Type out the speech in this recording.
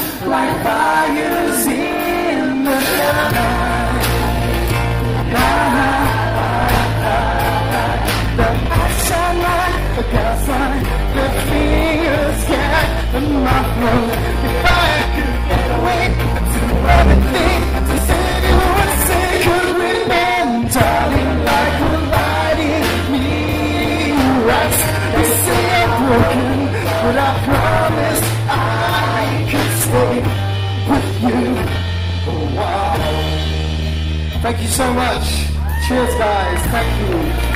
like fires in the night. The eyes shine like a gaslight, the fingers get in my throat. If I could get away to everything, to say you would say, could remain, darling, like a lighting me right. They say I'm broken, but I promise I could stay with you for a while. Thank you so much. Cheers, guys. Thank you.